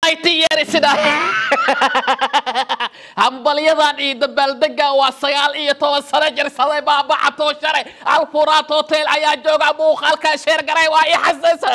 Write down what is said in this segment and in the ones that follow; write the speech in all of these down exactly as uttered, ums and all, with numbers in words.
tiyari sida hambalyadan ciid baldaga waa sagaal iyo toban sano jirsaday baaba cato sharay Alfuraad Hotel ayaa jooga muuqaalka sheer garay waa i xasaasa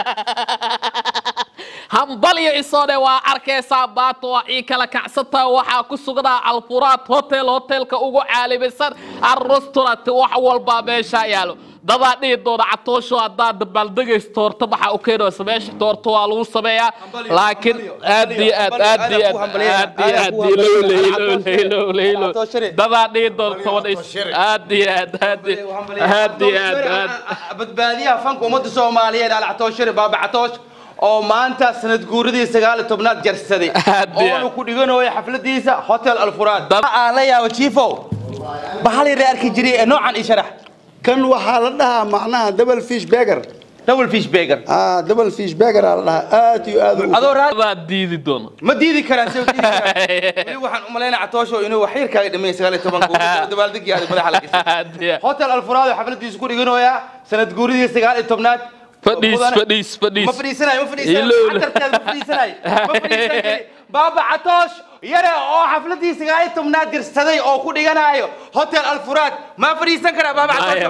hambalyo isoo waa arkaysa baato waa i kala kacsata waxa ku sugnaa Alfuraad Hotel hotelka ugu caalamisan ar-restaurant wax walba meesha yaalo dada dhiidooda catoosho hadaad baldageys toorta waxa u keenoo sameesh toorta waa lagu sameeyaa laakiin aad iyo aad aad iyo aad aad leelo leelo dada dhiidooda toban aad iyo aad aad aad iyo aad badbaadiyaha fanka umada Soomaaliyeed ala catooshire baaba catoosh oo maanta sanad guuridii sagaal iyo toban jarsaday oo ku dhiganayo xafladiisa Hotel Alfuraad aan la yaabo chiefo bahali reerki jiray noocan isharax كان وحال لها معناها دبل فيش بيجر دبل فيش بيجر اه دبل فيش بيجر على لها آتي وآذو هذول هذا ديدي دون ما ديدي كلام سوي ديدي كلام وحن أملينا عطوشوا إنه وحير كايد مية سجالة تبانكو دبل دقيقة هذا مدح على هوتيل الفراد حفلة يسكون يقولوا يا سنة جوري سجالة تبنات فديس فديس فديس ما فريسنا ما فريسنا حتى ما فريسنا ما فريسنا بابا عطوش يرى أو حفلتي سجاي تمناد درستي أو كودي أنا أيو هوتيل الفراد ما فريسنا كنا بابا عطوش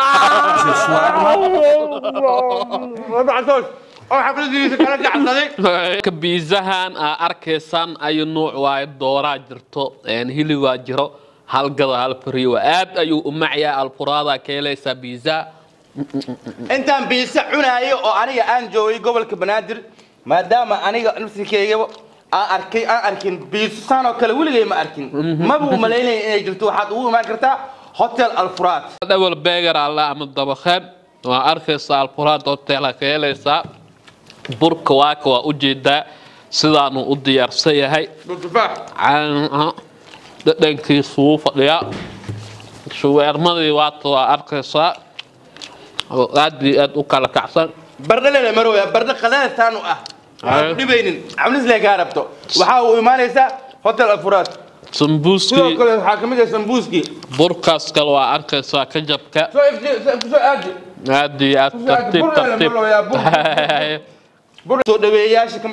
بابا عطوش أو حفلتي سجاي درستي كبيزهان أركيسان أي نوع وايد دورة جرتو يعني هلي واجرو هالقضاء هالفريو آد أيو معي الفرادة كيليس بيزا أنت بيسا عنايو أو أنا أنجوي قبل كبنادر ما دام أنا نفسي كيجو أركي أركين بيسانو كلا ولي ما أركين ما بو ملايين يجلتو حد هو ما كرتا هوتيل الفراد أول بيجر على أحمد دبخان وأركيس الفراد هوتيل كيليسا برك واك وأجد سدانو أديار سيهاي عن دنكي صوف يا شو أرمي واتو أركيسا أدي أد وكالة كعسان برد لنا مروي برد خلال ثانو أه نبين عمل زي قاربته وحاول يمارسه هوتيل الفراد سمبوسكي كل حاكمية سمبوسكي بركاس كلوا أركيسا كجبك شو شو أجي أدي أترتيب ترتيب برد سود بياش كم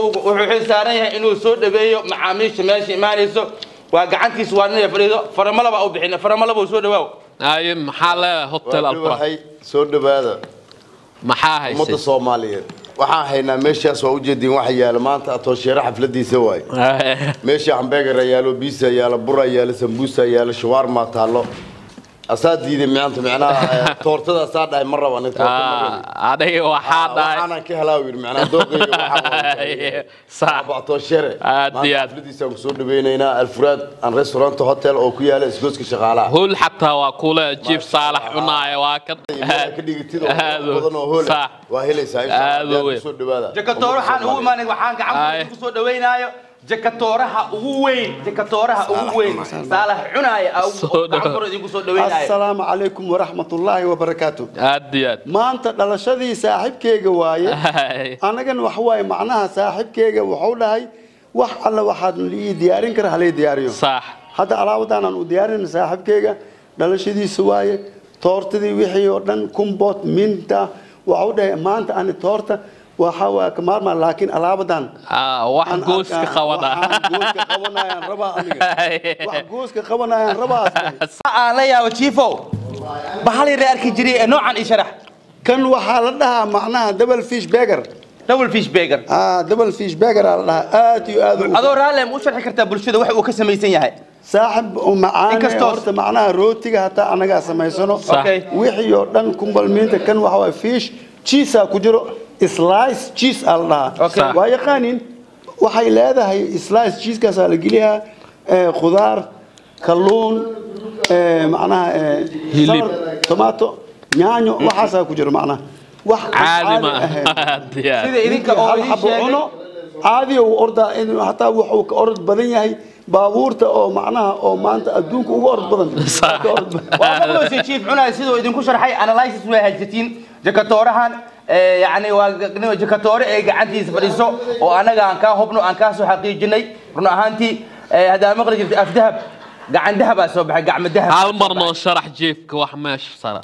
وحساريه إنه سود بيو معاميش ماشي مارسه وقعنتي سوارنا فريدو فرملا بقى وبحنا فرملا بوسود واو أي محل هوتيل الفراد سود بهذا محاها مدة الصومالية waxaan haynaa meeshaas waa u jeedin wax yaalo maanta atoosheera xafladiisa waay meesha hamburger yaalo pizza yaalo bur yaalo sambusa yaalo shawarma taalo asaad diiday maanta macnaha toortada asaad ay mar raba ninka aday waxa dhaay ana ka halaawir macnaha doogayga waxa saab atoosheera xafladiisa ku soo dhaweynayna Alfuraad an restaurant hotel oo ku yaala isgooska shaqaalaha hol hatta waa kula jiif saalax cunaaya waa ka ka dhigtid badan oo hol waa helaysaa insha soo dhawaada jakatoorahan ugu imaanay waxaan gacan ku soo dhaweynaayo jakatooraha ugu weyn jakatooraha ugu weyn saalax cunaaya au gacan ku soo dhaweynaayo السلام عليكم ورحمة الله وبركاته أديات ما أنت على شذي صاحب كيجا واي أنا كان وحواي معناها صاحب كيجا وحولها هاي وح الله واحد لي ديارين كره عليه دياريو صح هذا علاوة أنا وديارين صاحب كيجا على شذي سواي تورت دي وحي ودن كومبوت مينتا وعودة ما أنت أنا تورت وحوا كمار ما لكن علاوة آه واحد جوز كخوانا جوز كخوانا يا ربا واحد جوز كخوانا يا ربا أنا يا وشيفو بحالي رأيك جري نوعا إشرح كان وحال لها معناها دبل فيش بيجر دبل فيش بيجر اه دبل فيش بيجر على لها آتي وآذو هذول رالي مو شرح كرتا بلشده وحي وكسم يسين هاي صاحب ومعانا هورت معناها روتيga hataa anaga sameysano wixii oo dhan kumbalmeenta kan waxa way fish cheese ku jiro slice cheese Allah waa yaqaanin waxay leedahay slice cheese kaas la geliyaa khudaar kalluun macnaha hilib tomato yaanyo waxa ku jiro macnaha wax caadi ma sida idinka oo xabono caadi oo orda in hataa wuxuu ka orod badan yahay baabuurta oo macnaha oo maanta adduunka ugu orod badan waa loo sii chief cunay sidoo idinku sharxay analysis way hajjatiin jakatoorahan يعني waa jakatoore ee gacantiisa fadhiiso oo anaga aan ka hubno aan ka soo xaqiijinay run ahaantii hada maqli jirtay afdahab gacan dahab soo baxay gacmo dahab hal mar noo sharax jeefka wax meesh sara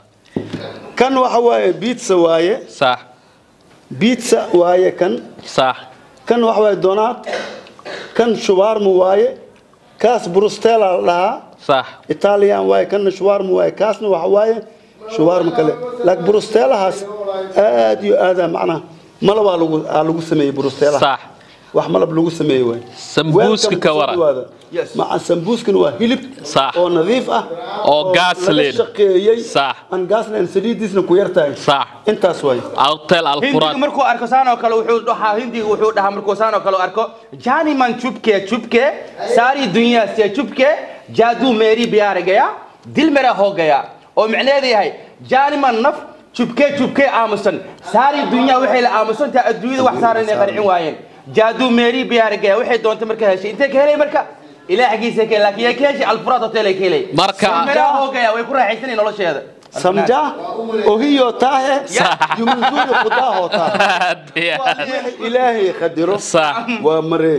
kan waxa waaye pizza waaye صح بيتزا وايه كان صح كان وحوي دونات كان شوارما واي كاس بروستيلا لها صح إيطاليان واي كان شوارما واي كاسنا وحواي شوارما كله لك بروستيلا هاس آدي هذا معنا ما لو على لو سمي بروستيلا صح وحمل بلو سمي واي سمبوسك كورا مع السمبوسك هو هيلب صح أو نظيف أه أو غاسلين صح أن غاسلين سديد ديسنا كويرتاي صح أنت سوي أوتيل الفرات هندي مركو أركو سانو كلو وحود دوحة هندي وحود ده مركو سانو كلو أركو جاني من چوبكه چوبكه सारी दुनिया से चुपके जादू मेरी प्यार गया दिल मेरा हो गया और मعناه ذي هاي جاني من نف चुपके चुपके आमसन सारी दुनिया وحيل आमसन تا الدنيا وحصارين يقرعين واين جادو ميري بيار جاي وحيد دون تمرك هالشيء أنت كهلي مركا إلى حقيقة كلا كي كيش الفرات تلي كلي مركا مرا هو جاي ويكون راح يسني نلاش هذا سمجا وهي تاه يمنزور خدا هوتا إلهي خدره صح ومري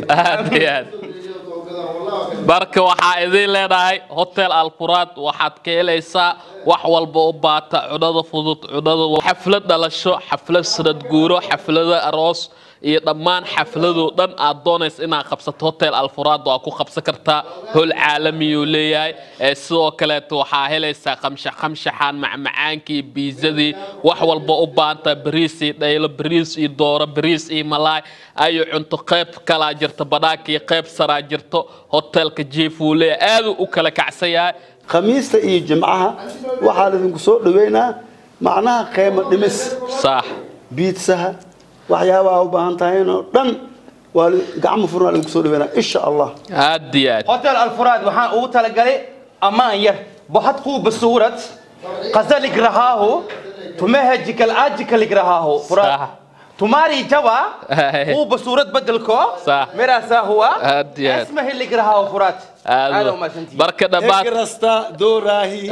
marka waxa idin leedahay hotel alfurad waxaad ka helaysaa wax walba oo baata cunada fudud cunada xaflad dhalasho xaflad sanad guuro xaflada aroos iyo dhammaan xaflado dhan aad doonays inaad qabsato hotel alfurad waa ku qabsan kartaa hol caalami uu leeyahay ee sidoo kale waxa helaysaa qamsha qamshaxan macmacaankii biizadii wax walba oo baanta bariis iyo dhaylo bariis iyo dooro bariis iyo malaay ayu cunto qayb kala jirta badaakii qayb sara jirto hotelka jiifule aad u kala kacsayaa khamiista iyo jimcaha waxa la idinku soo dhaweynaa macnaha qiimo dhimis صح biitsaha waxyaabaha u baahan tahay inoo dhan waa gacmo furan lagu soo dhaweynaa insha Allah aadiyad hotel alfurad waxaan ugu talagalay amaan yar baxad ku basuurad qasalik rahaahu tumahajik alajik ligrahaahu furad تماري جوا هو بصورة بدلكو مراسا هو اسمه اللي قراها فرات هذا بركة دبات اكرستا دوراهي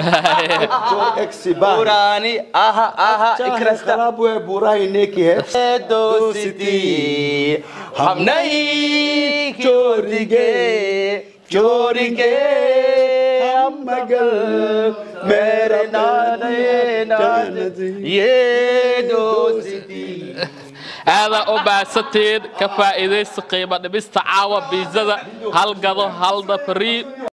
دوراني اها اها اكرستا خراب وبوراهي نيكي ہے دوستي हम नहीं चोरीगे चोरीगे हम मगर मेरे नाने ये दोस्ती هذا أباسطين كفائدة قيمة بيستعاوى بيزدا هل قضوا هل ضفرين